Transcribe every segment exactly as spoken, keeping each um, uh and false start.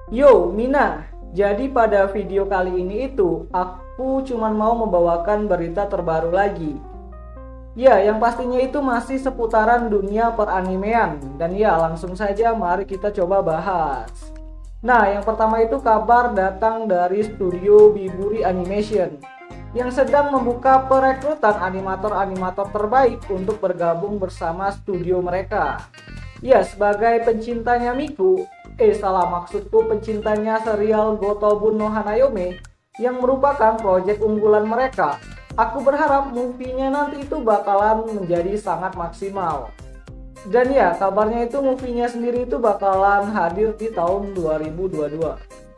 Yo Mina, jadi pada video kali ini itu aku cuman mau membawakan berita terbaru lagi. Ya, yang pastinya itu masih seputaran dunia peranimean. Dan ya, langsung saja mari kita coba bahas. Nah, yang pertama itu kabar datang dari studio Biburi Animation yang sedang membuka perekrutan animator-animator terbaik untuk bergabung bersama studio mereka. Ya, sebagai pencintanya Miku, eh salah maksudku pencintanya serial Gotobun no Hanayome yang merupakan proyek unggulan mereka. Aku berharap movie-nya nanti itu bakalan menjadi sangat maksimal. Dan ya, kabarnya itu movie-nya sendiri itu bakalan hadir di tahun dua ribu dua puluh dua.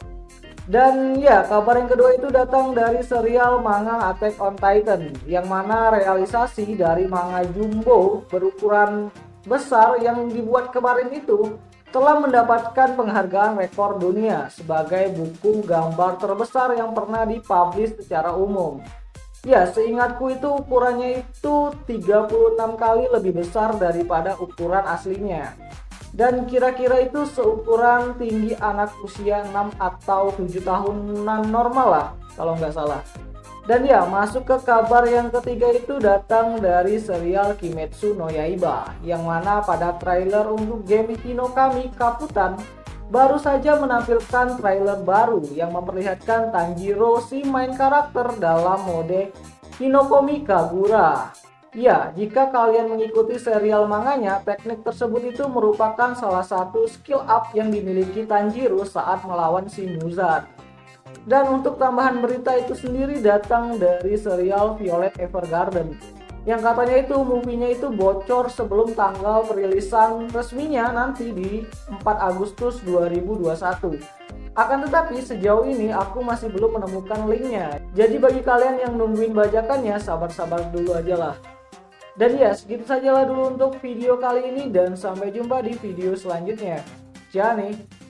Dan ya, kabar yang kedua itu datang dari serial manga Attack on Titan, yang mana realisasi dari manga jumbo berukuran besar yang dibuat kemarin itu telah mendapatkan penghargaan rekor dunia sebagai buku gambar terbesar yang pernah dipublish secara umum. Ya, seingatku itu ukurannya itu tiga puluh enam kali lebih besar daripada ukuran aslinya. Dan kira-kira itu seukuran tinggi anak usia enam atau tujuh tahunan normal lah kalau nggak salah. Dan ya, masuk ke kabar yang ketiga itu datang dari serial Kimetsu no Yaiba, yang mana pada trailer untuk game Hinokami Kaputan baru saja menampilkan trailer baru yang memperlihatkan Tanjiro si main karakter dalam mode Hinokomi Kagura. Ya, jika kalian mengikuti serial manganya, teknik tersebut itu merupakan salah satu skill up yang dimiliki Tanjiro saat melawan si Muzan. Dan untuk tambahan berita itu sendiri datang dari serial Violet Evergarden, yang katanya itu movie-nya itu bocor sebelum tanggal perilisan resminya nanti di empat Agustus dua ribu dua puluh satu. Akan tetapi sejauh ini aku masih belum menemukan linknya. Jadi bagi kalian yang nungguin bajakannya, sabar-sabar dulu aja lah. Dan ya, segitu sajalah dulu untuk video kali ini, dan sampai jumpa di video selanjutnya. Ciao nih.